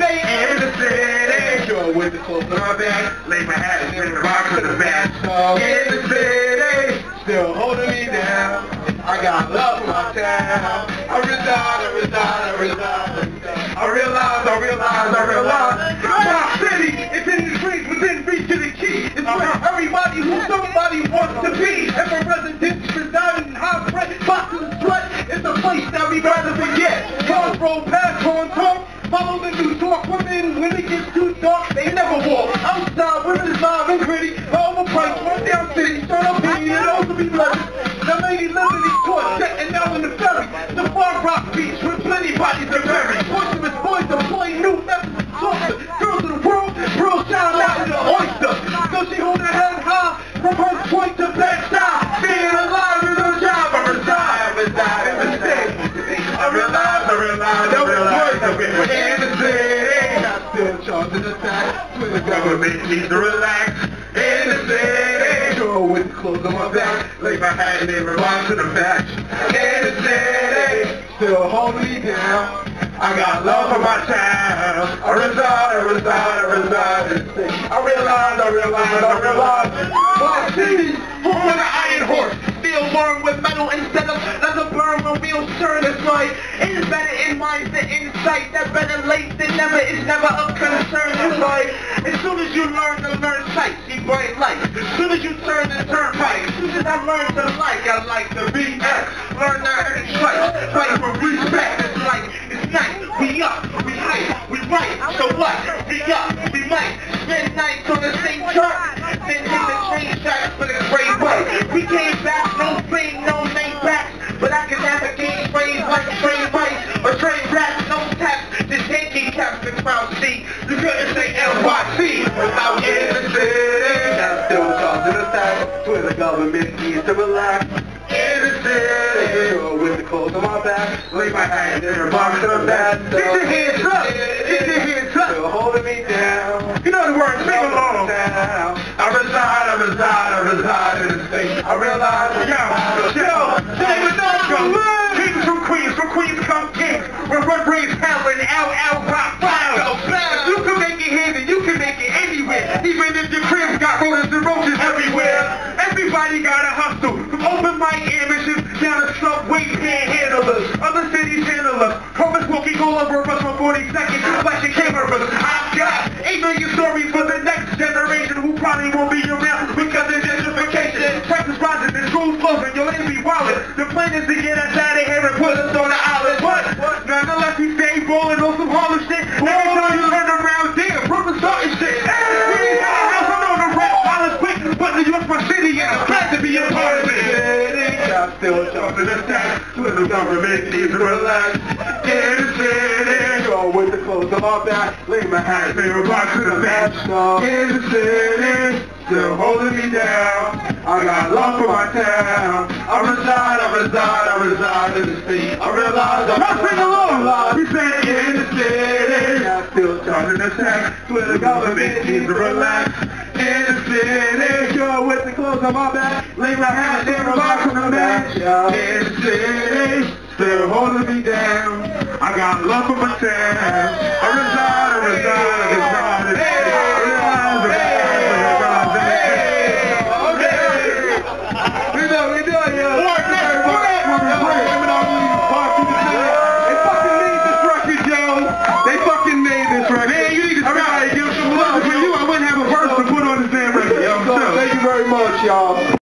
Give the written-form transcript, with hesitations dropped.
state, in the city. Sure, with the clothes on my back, lay my hat and bring the rock to the match. In the city, still holding me down. I got love for my town. I realize. My city is in the streets within reach of the key. It's where everybody who somebody wants to be. If a resident residing in high price, boxes of sweat, it's a place that we rather forget. Cars roll past, on talk, follow the New York women. When it gets too dark, they never walk. Outside, women's live and gritty, overpriced, run down city, turn up in and also be bloody. The lady Liberty Court, setting out in the ferry. The Far Rock Beach with plenty bodies to bury. Boisterous boys deploying new methods of torture. Girls of the world, real shout out to the oyster. So she hold her head high from her point to bed side. Being alive is her job. I reside in the state. I realize we're in the city. I'm still charging the tax. The government needs to relax. In the city. Sure, with the clothes on my back, lay my hat and then rewind to the match. In the city, still holding me down. I got love for my town. I reside in the city. I realize. My city, home of the iron horse. Steel worm with metal instead of leather burn when wheels turn. It's like, it's better in mind than insight. That better late than never is never a concern. It's like, as soon as you learn to learn sight, see bright light. As soon as you turn the turnpike, as soon as I learn to like, I like the BX. Learn to earn stripes, fight for respect. It's like, it's nice, we up, we hype, we right. So what? We up, we might spend nights on the same chart, then hit the train tracks for the great way. We came back, no fame, no name backs, but I can navigate phrase like train bites or train rats, no taps, just taking caps the crowd see. You couldn't say NYC without in the city. I'm still causing a tax, where the government needs to relax. In the city, with the clothes on my back, lay my hat in the box of that. Get your hands up, still holding me down. You know the word, sing along. I reside in the state. I realize, kings from Queens come kings. When run braids howling, out, rock, fire. You can make it here, and you can make it anywhere. Even if your crib's got rodents and roaches everywhere. Everybody gotta hustle. From open mic amateurs down to subway panhandlers. Other cities handle us. Homeless walking all over us for 40 seconds. Flashing cameras. I've got 8 million stories for the next generation who probably won't be around because of gentrification. Prices rising and schools closing. Your land be wildin'. The plan is to get us out of here and put us on the island. But nonetheless, we stay rolling on some Harlem shit. Every time you turn around, damn, Brooklyn starting shit. New York's my city and I'm glad to be a part of it. I'm still jumping the stacks when the government needs to relax. In the city, go with the clothes on my back, lay my hat and rock to the match. In the city, still holding me down. I got love for my town. I reside in the state. I realize I'm sing along. We say in the city, I'm still charging the tax when the government needs to relax. In the city, go with the clothes on my back, lay my hat and rock to the match. In the city, still holding me down. I got love for my town. I reside